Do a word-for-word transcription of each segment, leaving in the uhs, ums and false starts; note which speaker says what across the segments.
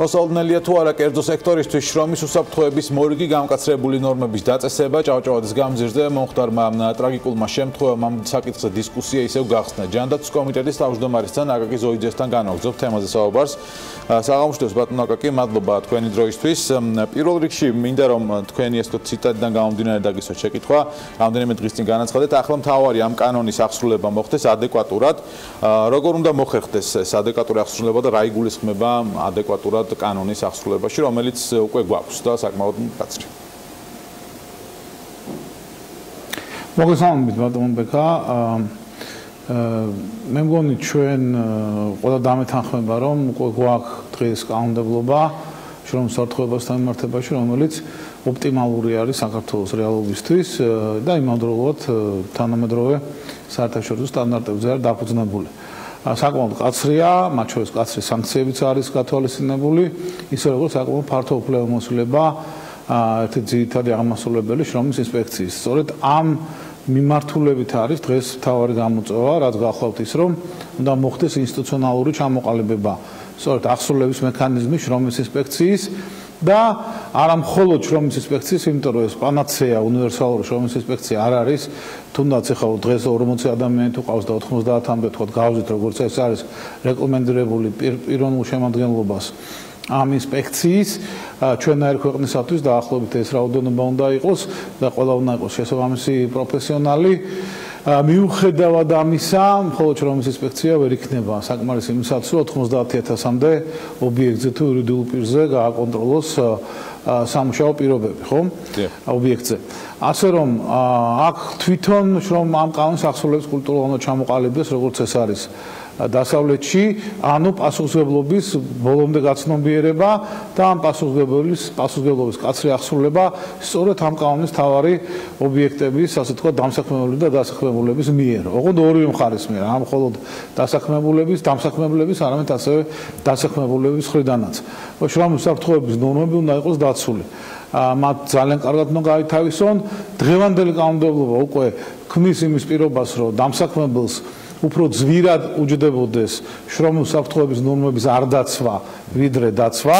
Speaker 1: Მოსალოდნელია თუ არა კერძო სექტორისთვის შრომის უსაფრთხოების მორიგი გამკაცრებული ნორმების დაწესება ჭავჭავაძის გამზირზე მომხდარმა ტრაგიკულმა შემთხვევამ საკითხზე დისკუსია ისევ გახსნა. ჯანდაცვის კომიტეტის თავმჯდომარესთან აკაკი ზოიძესთან განვაგრძობთ თემაზე საუბარს. საღამოშტოს ბატონო აკაკი, მადლობა თქვენი დროისთვის. პირველ რიგში მინდა რომ თქვენი ეს ციტატიდან გამომდინარე დაგისვათ შეკითხვა. რამდენიმე დღის წინ განაცხადეთ, ახლა მთავარი ამ კანონის აღსრულება მოხდეს ადეკვატურად. როგორ უნდა მოხერხდეს ეს ადეკვატური აღსრულება და რა იგულისხმება ადეკვატურად კანონის აღსრულებაში, რომელიც უკვე გვაქვს და საკმაოდ მკაცრი.
Speaker 2: მოგესალმებით ბატონო ბექა. მე მგონი ჩვენ ყველა დამეთანხმება რომ უკვე გვაქვს დღეს კანონმდებლობა შრომის უსაფრთხოებასთან მიმართებაში, რომელიც ოპტიმალური არის საქართველოს რეალობისთვის და იმავდროულად თანამედროვე საერთაშორისო სტანდარტებზე არის დაფუძნებული. საკმაოდ კაცრია, მათ შორის კაცრი სანქციებიც არის გათვალისწინებული, ისე როგორც საკმაოდ ფართო უფლებამოსილება ერთი ძირითადი აღმასრულებელი შრომის ინსპექციის. სწორედ ამ მიმართულებით არის დღეს მთავარი გამოწვევა, რაც გახლავთ ის, რომ უნდა მოხდეს ინსტიტუციონალური ჩამოყალიბება, სწორედ აღსრულების მექანიზმი შრომის ინსპექციის და არა მხოლოდ შრომის ინსპექციის, იმიტომ რომ ეს პანაცეა უნივერსალური შრომის ინსპექცია არ არის, თუნდაც ახლა დღეს ორმოცი ადამიანი თუ ყავს და ოთხმოცდაათამდე თქვა გავზით, როგორც ეს არის რეკომენდირებული პიროვნულ შემადგენლობას ამ ინსპექციის ჩვენაერ ქვეყნისათვის დაახლოებით ეს რაოდენობა უნდა იყოს და ყველა უნდა იყოს შესაბამისი პროფესიონალი. მიუხედავად ამისა, მხოლოდ შრომის ინსპექცია ვერ იქნება საკმარისი იმისათვის, რომ ოთხმოცდაათი ათასამდე ობიექტზე თუ იურიდიულ პირზე გააკონტროლოს სამუშაო პირობები, ხო? ობიექტზე. ასე რომ აქ თვითონ შრომ ამ კანონის აღსრულების კულტურა უნდა ჩამოყალიბდეს, როგორც ეს არის დასავლეთში, ანუ პასუხისმგებლობის ბოლომდე გაცნობიერება და ამ პასუხისმგებლობის პასუხისმგებლობის კაცრი აღსრულება სწორედ ამ კანონის მთავარი ობიექტების, ასე თქვა, დამსაქმებული და დასაქმებულების მიერ. ოღონდ ორივე მხარის მიერ, არა მხოლოდ დასაქმებულების, დამსაქმებულების, არამედ ასევე დასაქმებულების მხრიდანაც. შრომის უსაფრთხოების ნორმები უნდა იყოს დაცული. მათ ძალიან კარგად უნდა გაითავისონ. დღევანდელი კანონმდებლობა უკვე ქმნის იმის პირობას, რომ დამსაქმებელს უფრო ძვირად უჯდებოდეს შრომის უსაფრთხოების ნორმების არ დაცვა, ვიდრე დაცვა,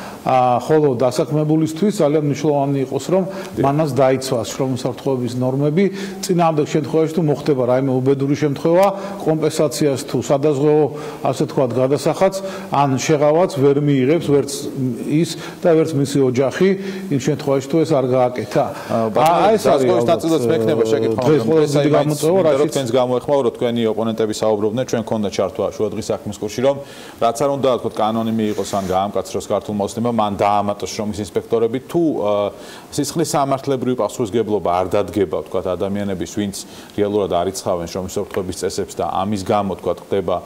Speaker 2: ხოლო დასაქმებულისთვის ძალიან მნიშვნელოვანი იყოს, რომ მანაც დაიცვას შრომის უსაფრთხოების ნორმები. წინააღმდეგ შემთხვევაში თუ მოხდება რაიმე უბედური შემთხვევა, კომპენსაციას თუ სადაზღვევო, ასე თქვა, გადასახადს ან შეღავაც ვერ მიიღებს ვერც ის და ვერც მისი ოჯახი იმ შემთხვევაში თუ ეს არ გააკეთა.
Speaker 1: აი ეს არის სტატუსიც მექნება შეკითხვა. ეს აი გამოწვევა, რაც თქვენს გამოეხმაო, რომ თქვენი ოპონენტები საუბრობდნენ, ჩვენ ქონდა ჩართვა შუადღის საქმის კურსში, რომ რაც არ უნდა თქვა კანონი მიიღოს ან გაამკაცროს ქართულ მოსნებამ, მან დაამატოს შრომის ინსპექტორები თუ სისხლის სამართლებრივი პასუხისმგებლობა არ დადგება თქვა ადამიანების, ვინც რეალურად არ იცხოვენ შრომის უსაფრთხოების წესებს და ამის გამო თქვა ხდება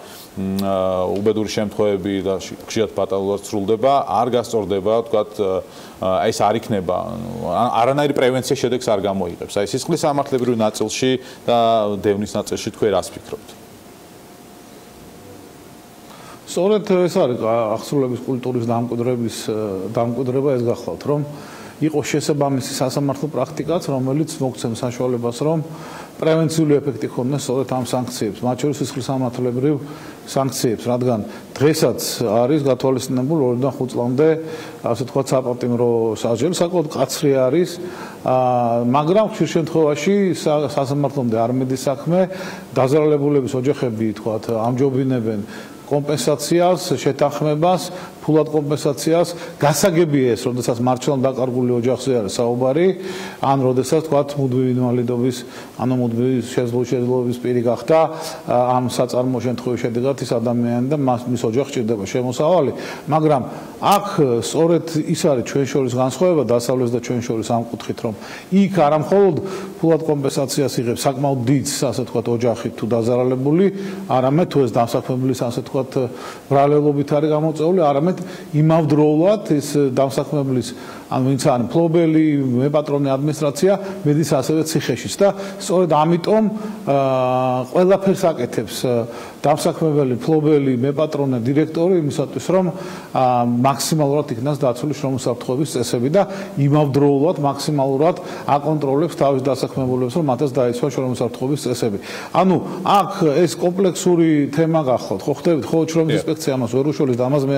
Speaker 1: უბედური შემთხვევები და ხშირად ფატალურად სრულდება, არ გასწორდება თქვა ეს არ იქნება არანაირი პრევენცია შედეგს არ გამოიღებს. აი სისხლის სამართლებრივი ნაწილში და დევნის ნაწილში თქვენ რას ფიქრობთ?
Speaker 2: სწორედ ეს არის აღსრულების კულტურის დამკვიდრების დამკვიდრება ეს გახლავთ, რომ იყოს შესაბამისი სასამართლო პრაქტიკაც, რომელიც მოგცემს საშუალებას, რომ პრევენციული ეფექტი ქონდეს სწორედ ამ სანქციებს, მათ შორის სისხლის სამართლებრივ სანქციებს, რადგან დღესაც არის გათვალისწინებული ორიდან ხუთ წლამდე, ასე თქვა, საპატიმრო სასჯელი, საკმაოდ კაცრი არის, მაგრამ ხშირ შემთხვევაში სასამართლომდე არ მიდის საქმე, დაზარალებულების ოჯახები, თქვა, ამჯობინებენ კომპენსაციას, შეთანხმებას, ფულად კომპენსაციას, გასაგებია ეს, როდესაც მარჩხალ დაკარგული ოჯახზე არის საუბარი, ან როდესაც თქვა მუდმივი ინვალიდობის, ანუ მუდმივი შესაძლებლობის პირი გახდა, ამ საწარმო შემთხვევის შედეგად ის ადამიანი და მის ოჯახს ჭირდება შემოსავალი, მაგრამ აქ სწორედ ის არის ჩვენ შორის განსხვავება დასავლეთს და ჩვენ შორის ამ კუთხით, რომ იქ არა მხოლოდ ფულად კომპენსაციას იღებს საკმაოდ დიდ, ასე თქვა, ოჯახი თუ დაზარალებული, არამედ თუ ეს დამსაქმებლის, ასე თქვა, ბრალელობით არის გამოწვეული, არამედ იმავდროულად ეს დამსაქმებლის ან ვინც არის მფლობელი, მეპატრონე ადმინისტრაცია მედის ასევე ციხეშიც და სწორედ ამიტომ ყველაფერს აკეთებს დამსაქმებელი, მფლობელი, მეპატრონე, დირექტორი იმისათვის, რომ მაქსიმალურად იქნას დაცული შრომის უსაფრთხოების წესები და იმავდროულად მაქსიმალურად აკონტროლებს თავის დასაქმებულებს, რომ მათაც დაიცვა შრომის უსაფრთხოების წესები. ანუ აქ ეს კომპლექსური თემა გახლავთ, ხო ხდებით, ხო შრომის ინსპექცია ამას ვერ უშუალებს და ამას მე არაერთხელ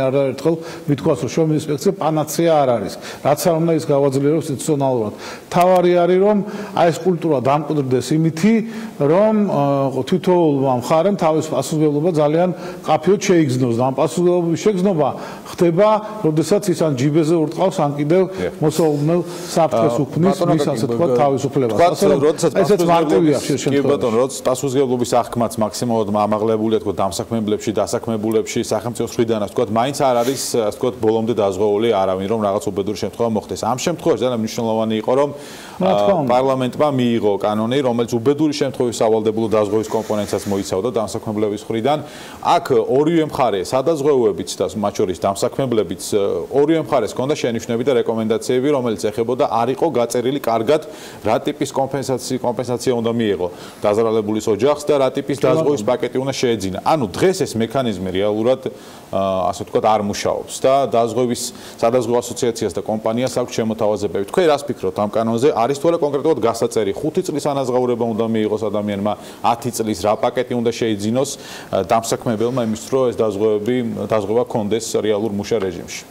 Speaker 2: ახალ მithქვას, რომ შრომის ინსპექცია პანაცეა არ არის. რაც არ უნდა ის გავაძლიეროს ინსტიტუციონალურად. თავარი არის, რომ აი ეს კულტურა დამკვიდრდეს იმითი, რომ თითოეულმა მხარემ თავის პასუხისმგებლობა ძალიან კაფეოდ შეიგრძნოს. და ამ პასუხისმგებლობის შეგრძნობა ხდება, როდესაც ის ან ჯიბეზე ურტყავს, ან კიდევ მოსაუბრებელ საფრთხეს უქმნის მის ასე თქვა თავისუფლებას. ასე რომ ესეც მარტივია ხშირ შემთხვევაში.
Speaker 1: კი ბატონო, როცა პასუხისმგებლობის აღქმაც მაქსიმალურად ამაღლებულია თქო დამსაქმებლებში, დასაქმებულებში, სახელმწიფოს მხრიდან ასე თქვა, მაინც არ არის ასე თქვა ბოლომდე დაზღვეული არავინ, რომ რაღაც უბედური შემთხვევა მოხდეს. ამ შემთხვევაში ძალიან მნიშვნელოვანი იყო, რომ პარლამენტმა მიიღო კანონი, რომელიც უბედური შემთხვევის სავალდებულო დაზღვევის კომპონენტსაც მოიცავდა დამსაქმებლების მხრიდან. აქ ორივე მხარე, სადაზღვევოებიც და მათ შორის დამსაქმებლებიც, ორივე მხარეს ჰქონდა შენიშვნები და რეკომენდაციები, რომელიც ეხებოდა არ იყო გაწერილი კარგად, რა ტიპის კომპენსაცია კომპენსაცია უნდა მიიღო დაზარალებულის ოჯახს და რა ტიპის დაზღვევის პაკეტი უნდა შეეძინა. ანუ დღეს ეს მექანიზმი რეალურად ასე ვთქვათ არ მუშაობს და დაზღვევის სადაზღვევო ასოციაციას და კომპანიას აქვს შემოთავაზებები. თქვენ რას ფიქრობთ ამ კანონზე? არის თუ არა კონკრეტულად გასაწერი ხუთი წლის ანაზღაურება უნდა მიიღოს ადამიანმა, ათი წლის რა პაკეტი უნდა შეიძინოს დამსაქმებელმა იმისთვის, რომ ეს დაზღვევები დაზღვევა კონდეს რეალურ მუშა რეჟიმში.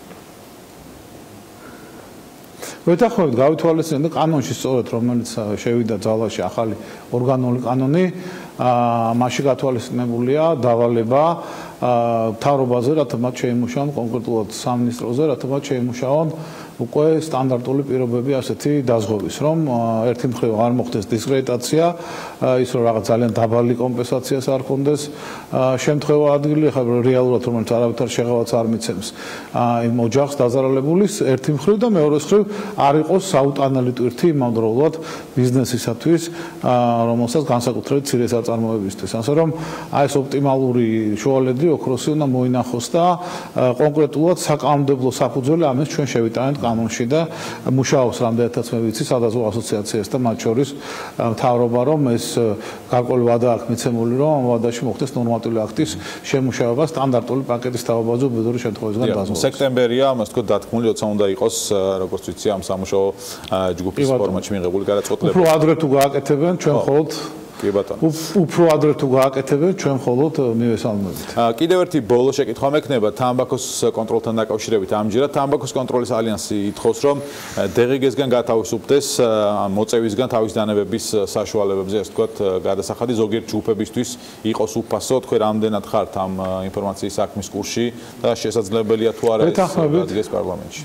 Speaker 2: ვეთანხმებით გავითვალისწინეთ და კანონში სწორედ რომელიც შევიდა ძალაში ახალი ორგანული კანონი, მასში გათვალისწინებულია დავალება მთავრობაზე, რათა მათ შეიმუშაონ კონკრეტულად სამინისტროზე, რათა მათ შეიმუშაონ უკვე სტანდარტული პირობები ასეთი დაზღვევის, რომ ერთი მხრივ არ მოხდეს დისკრედიტაცია, ის რომ რაღაც ძალიან დაბალი კომპენსაციას არ ქონდეს შემთხვევა ადგილი, ხა რეალურად რომელიც არავითარ შეღავაც არ მიცემს იმ ოჯახს დაზარალებულის ერთი მხრივ და მეორე მხრივ არ იყოს საუტანელი ტვირთი იმავდროულად ბიზნესისათვის, რომელსაც განსაკუთრებით მცირე საწარმოებისთვის. ასე რომ აი ეს ოპტიმალური შუალედი ოქროსი უნდა მოინახოს და კონკრეტულად საკანონმდებლო საფუძველი ამას ჩვენ შევიტანეთ კანონში და მუშაობს რამდენადაც მე ვიცი სადაზღვევო ასოციაციას და მათ შორის მთავრობა, რომ ეს გარკვეული ვადა აქვს მიცემული, რომ ამ ვადაში მოხდეს ნორმატიული აქტის შემუშავება სტანდარტული პაკეტის თავაბაზო უბედური შემთხვევებისგან დაზღვევას.
Speaker 1: სექტემბერია, ამას თქო დათქმული, როცა უნდა იყოს, როგორც ვიცი, ამ სამუშაო ჯგუფის ფორმატში მიღებული გადაწყვეტილება.
Speaker 2: უფრო ადრე თუ გააკეთებენ, ჩვენ მხოლოდ
Speaker 1: კი ბატონო.
Speaker 2: უფრო ადრე თუ გააკეთებენ, ჩვენ მხოლოდ მივესალმებით.
Speaker 1: კიდევ ერთი ბოლო შეკითხვა მექნება თამბაქოს კონტროლთან დაკავშირებით. ამჯერად თამბაქოს კონტროლის ალიანსი ითხოვს, რომ დღგ-სგან გათავისუფლდეს მოწევისგან თავის დანებების საშუალებებზე, ასე ვთქვათ, გადასახადი ზოგიერთ ჯგუფებისთვის იყოს უფასო. თქვენ რამდენად ხართ ამ ინფორმაციის საქმის კურსში და შესაძლებელია თუ არა ეს დადგეს პარლამენტში?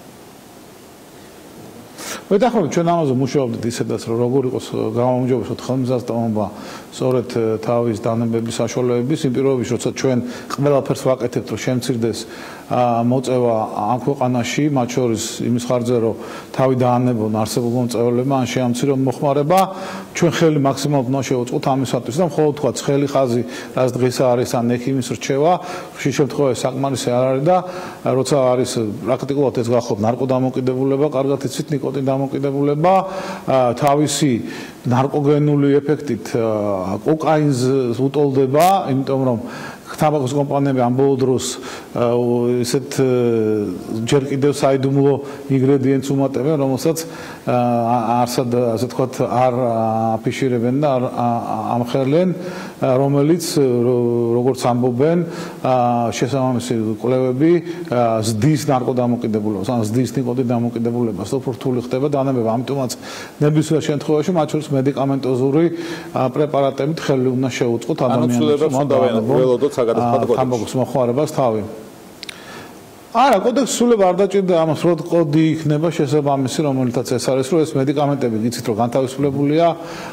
Speaker 2: ვეთანხმებით ჩვენ ამაზე მუშაობდით ისედაც რომ როგორ იყოს გამომჯობესოთ ხელმისაწვდომობა სწორედ თავის დანებების საშუალებების იმ პირობებში როცა ჩვენ ყველაფერს ვაკეთებთ რომ შემცირდეს მოწევა ამ ქვეყანაში მათ შორის იმის ხარჯზე რომ თავი დაანებონ არსებულ მომწეველებმა ან შეამცირონ მოხმარება ჩვენ ხელი მაქსიმალურად უნდა შევუწყოთ ამისათვის და მხოლოდ თქვა ცხელი ხაზი რაც დღეს არის ან ექიმის რჩევა ხშირ შემთხვევაში საკმარისი არ არის და როცა არის პრაქტიკულად ეს გახლავთ ნარკოდამოკიდებულება კარგად იცით ნიკოტინ დამოკიდებულება თავისი ნარკოგენული ეფექტით კოკაინს უტოლდება იმიტომ რომ თამბაქოს კომპანიები ამ ბოლო დროს ესეთ ჯერ კიდევ საიდუმლო ინგრედიენტს უმატებენ, რომელსაც არსად ასე ვთქვათ არ აფიშირებენ და არ ამხელებენ, რომელიც როგორც ამბობენ შესაბამისი კვლევები ზდის ნარკოდამოკიდებულებას, ან ზდის ნიკოტინ დამოკიდებულებას უფრო რთული ხდება დანებება, ამიტომაც ნებისმიერ შემთხვევაში მათ შორის მედიკამენტოზური პრეპარატებით ხელი უნდა შეუწყოთ ადამიანებს. თამბაქოს მოხმარებას თავი. არა, კოდექსი სულებ არ დაჭირდა ამას, რომ კოდი იქნება შესაბამისი, რომელთაც ეს არის, რომ ეს მედიკამენტები იცით, რომ განთავისუფლებულია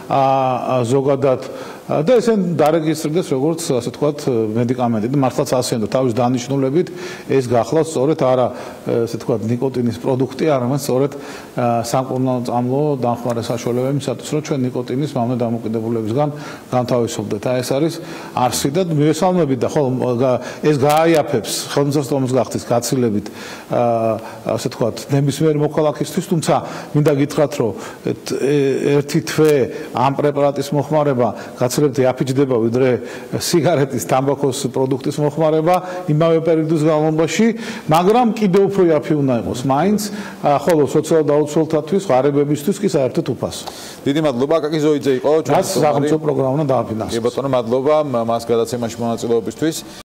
Speaker 2: ზოგადად და ესენ დარეგისტრირდეს როგორც ასე ვთქვათ მედიკამენტი და მართლაც ასეა თავის დანიშნულებით ეს გახლავთ სწორედ არა ასე ვთქვათ ნიკოტინის პროდუქტი, არამედ სწორედ სამკურნალო წამლო დამხმარე საშუალებებისათვის, რომ ჩვენ ნიკოტინის მავნე დამოკიდებულებისგან განთავისუფლდეთ. აი ეს არის არსი და მივესალმებით და ხოლმე ეს გააიაფებს ხელმისაწვდომის გახდის გაცილებით ასე ვთქვათ ნებისმიერ მოქალაქისთვის, თუმცა მინდა გითხრათ, რომ ერთი თვე ამ პრეპარატის მოხმარება გაცილებით იაფიჯდება ვიდრე სიგარეტის, თამბაქოს პროდუქტის მოხმარება იმავე პერიოდის განმავლობაში, მაგრამ კიდევ უფრო იაფი უნდა იყოს მაინც, ხოლო სოციალურ დაუცველთათვის, ღარიბებისთვის კი საერთოდ უფასო.
Speaker 1: დიდი მადლობა აკაკი ზოიძე იყო
Speaker 2: ჩვენი სახელმწიფო პროგრამა უნდა დააფინანსოს.
Speaker 1: კი ბატონო, მადლობა მას გადაცემაში მონაწილეობისთვის.